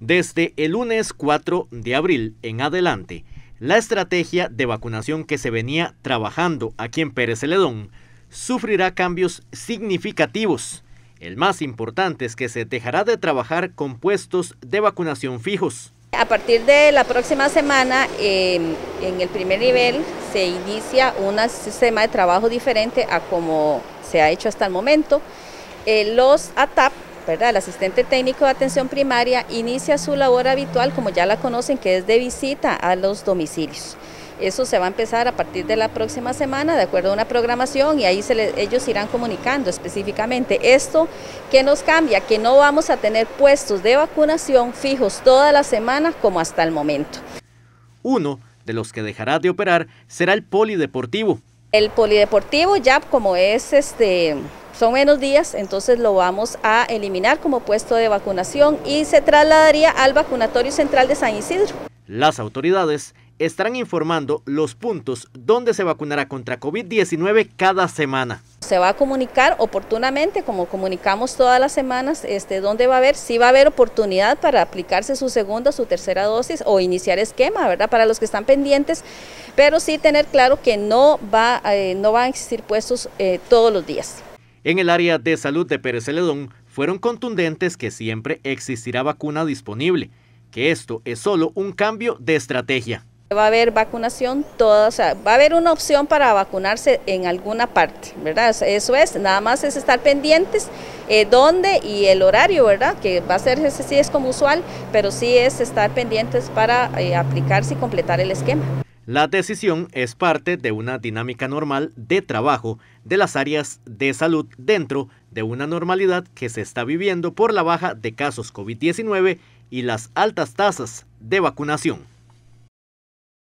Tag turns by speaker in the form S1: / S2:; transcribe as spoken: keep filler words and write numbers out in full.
S1: Desde el lunes cuatro de abril en adelante, la estrategia de vacunación que se venía trabajando aquí en Pérez Zeledón sufrirá cambios significativos. El más importante es que se dejará de trabajar con puestos de vacunación fijos.
S2: A partir de la próxima semana, eh, en el primer nivel, se inicia un sistema de trabajo diferente a como se ha hecho hasta el momento. Eh, los A T A P, ¿verdad? El asistente técnico de atención primaria, inicia su labor habitual, como ya la conocen, que es de visita a los domicilios. Eso se va a empezar a partir de la próxima semana, de acuerdo a una programación, y ahí se le, ellos irán comunicando específicamente. Esto que nos cambia, que no vamos a tener puestos de vacunación fijos toda la semana como hasta el momento.
S1: Uno de los que dejará de operar será el polideportivo.
S2: El polideportivo ya como es este... son menos días, entonces lo vamos a eliminar como puesto de vacunación y se trasladaría al vacunatorio central de San Isidro.
S1: Las autoridades estarán informando los puntos donde se vacunará contra COVID diecinueve cada semana.
S2: Se va a comunicar oportunamente, como comunicamos todas las semanas, este, dónde va a haber, si va a haber oportunidad para aplicarse su segunda, su tercera dosis o iniciar esquema, ¿verdad? Para los que están pendientes, pero sí tener claro que no va, eh, no van a existir puestos eh, todos los días.
S1: En el área de salud de Pérez Zeledón fueron contundentes que siempre existirá vacuna disponible, que esto es solo un cambio de estrategia.
S2: Va a haber vacunación toda, o sea, va a haber una opción para vacunarse en alguna parte, ¿verdad? Eso es, nada más es estar pendientes eh, dónde y el horario, ¿verdad? Que va a ser, ese sí es como usual, pero sí es estar pendientes para eh, aplicarse y completar el esquema.
S1: La decisión es parte de una dinámica normal de trabajo de las áreas de salud dentro de una normalidad que se está viviendo por la baja de casos COVID diecinueve y las altas tasas de vacunación.